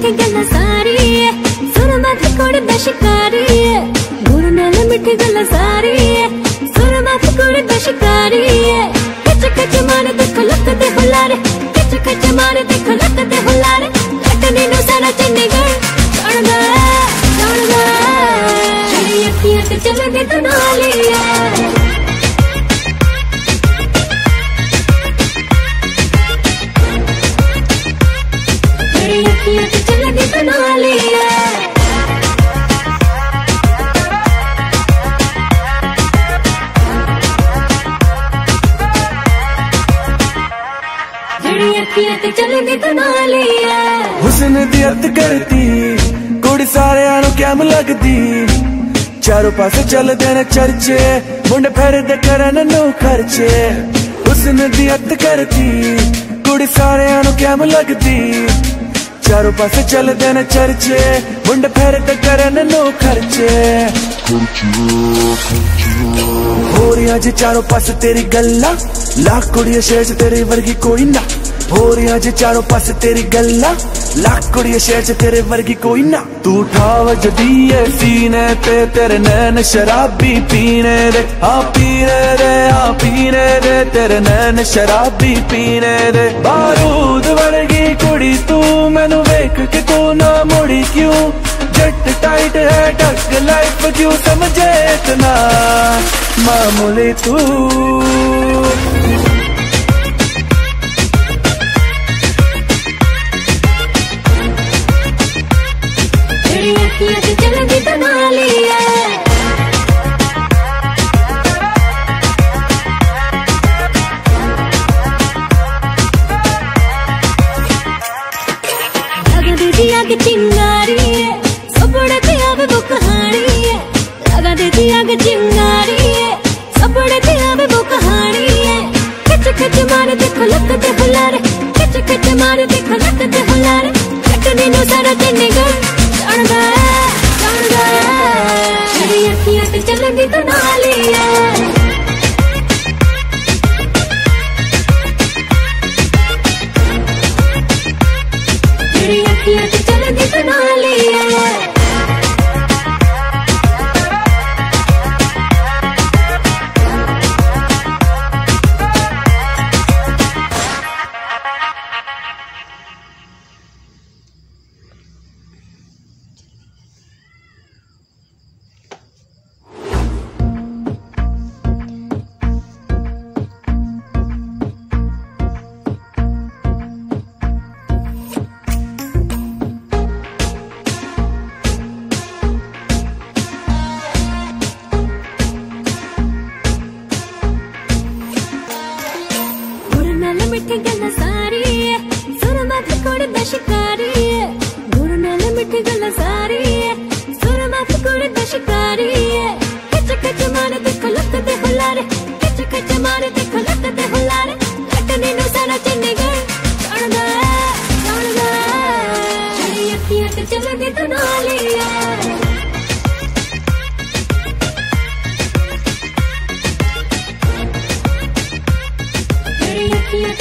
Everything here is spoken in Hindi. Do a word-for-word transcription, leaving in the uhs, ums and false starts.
मिठी गल्लां सारी सुरमा दी कुड़ी दा शिकारी गुड़ नाल मिठी गल्लां सारी सुरमा दी कुड़ी दा शिकारी खच खच मारे देखो लक दे हुलारे खच खच मारे देखो लक दे हुलारे लटनी नु सारा चंडीगढ़ चढ़दा चढ़दा तेरी अखियां ते चमके तो नालिया हुस्न दी अर्थ करती कुड़ी सारे आनू कैम लगदी चारों पासे चलदे ने चर्चे मुंडे फेरदे करन नु खर्चे हुस्न दी अर्थ करती कुड़ी सारे आनू कैम लगदी चारों पासे चलदे ने चर्चे मुंडे फेरदे करन नु खर्चे हो रही अज चारों पासे तेरी गल्ला लाख कुड़ियां शेष तेरी वर्गी कोई ना हो रही अज चारों पासे तेरी गल्ला लाख कुड़ियां शेष तेरे वर्गी कोई ना तू ठाव जदी है सीने ते तेरे नैन शराबी पीने दे हाँ पीने दे हाँ पीने दे तेरे नैन शराबी पीने दे बारूद वर्गी कुड़ी तू मैनू वेख के तू ना मुड़ी क्यों जट टाइट है टक लाइफ क्यों समझे इतना मामूली तू चिंगारी है सबड़े ते आवे वो कहानी है लगा देती आग चिंगारी है सबड़े ते आवे वो कहानी है खच खच मारे देखो लक दे हुलारे खच खच मारे देखो लक दे हुलारे लटनी नु सारा चंडीगढ़ चढ़दा चढ़दा तेरी अखियां ते चलदी तो नालिया तेरी अखियां ते चलदी तो नालिया मिठी गल्लां सारी सुरमा दी कुड़ी दा शिकारी गुड़ नाल मिठी गल्लां सारी सुरमा दी कुड़ी दा शिकारी खच खच मारे देखो लक दे हुलारे खच खच मारे देखो लक दे हुलारे लटनी नु सारा चंडीगढ़ चढ़दा चढ़दा तेरी अखियां ते चमके तो नालिया तेरी अखियां